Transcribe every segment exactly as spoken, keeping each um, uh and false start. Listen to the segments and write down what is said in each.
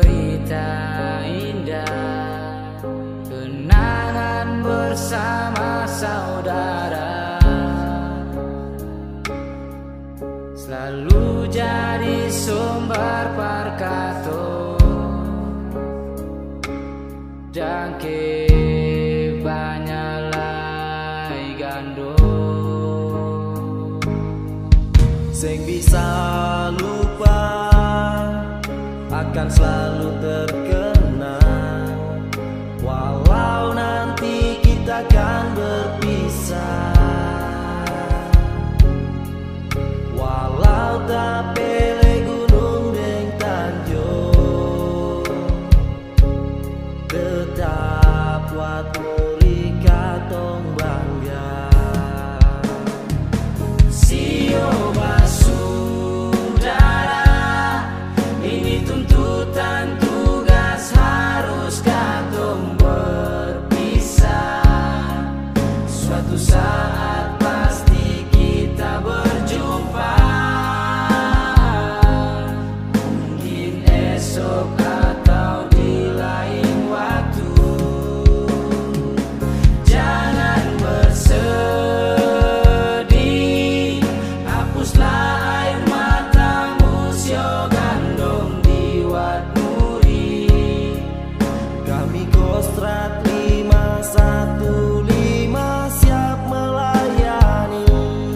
cerita indah, kenangan bersama saudara, selalu jadi sumber perkato jangke banyalai gando. Sing bisa lupa akan selalu terkenang, walau nanti kita akan berpisah, walau tak pilih gunung deng tanjung, tetap waktu rika tong bangga. Sio basudara, ini tuntutan tugas, harus katong berpisah. Suatu saat pasti kita berjumpa, mungkin esok atau di lain waktu. Jangan bersedih, hapuslah air matamu, sio gandong diwat muri. Kami Kostrad lima satu lima siap melayani,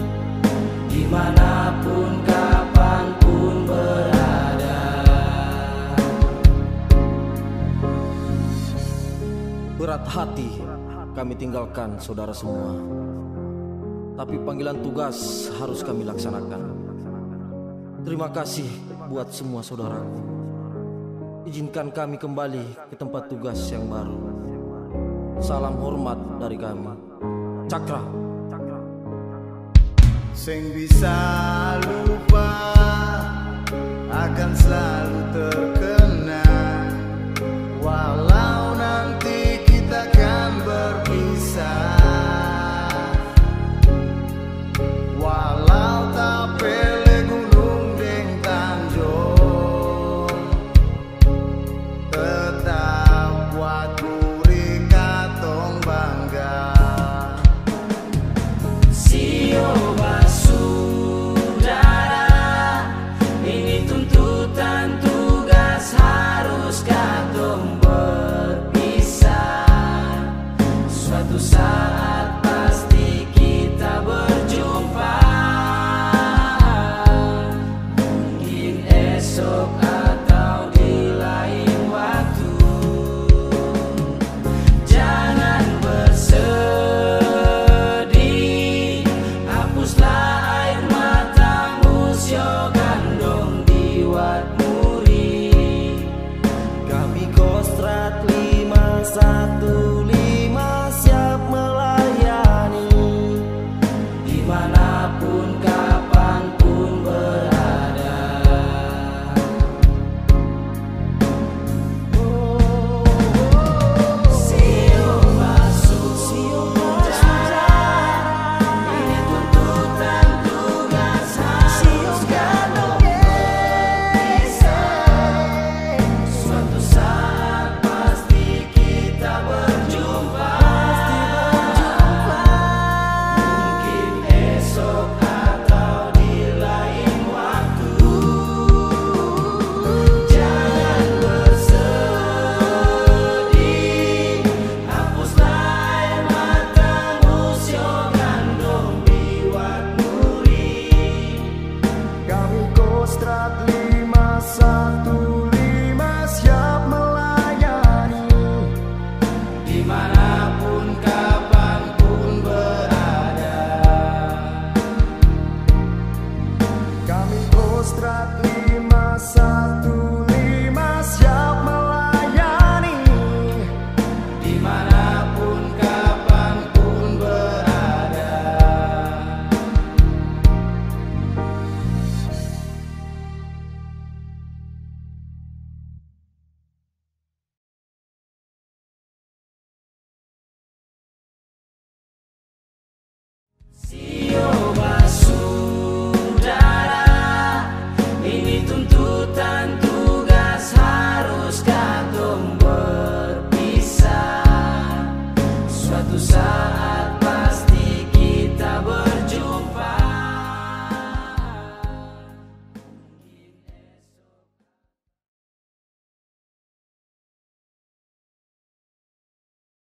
Dimanapun kapanpun berada. berat hati kami tinggalkan saudara semua, tapi panggilan tugas harus kami laksanakan. Terima kasih buat semua saudaraku. Izinkan kami kembali ke tempat tugas yang baru. Salam hormat dari kami, Cakra. Sing bisa lupa akan selalu terkenang, walau nanti kita akan berpisah, walau tak pilih gunung deng tanjung, tetap buat rika tong bangga. Sio basudara, ini tuntutan tugas, harus katong berpisah. Suatu saat pasti kita berjumpa, mungkin esok atau di lain waktu. Jangan bersedih, hapuslah air matamu, sio gandong diwat muri. Kami Kostrad lima satu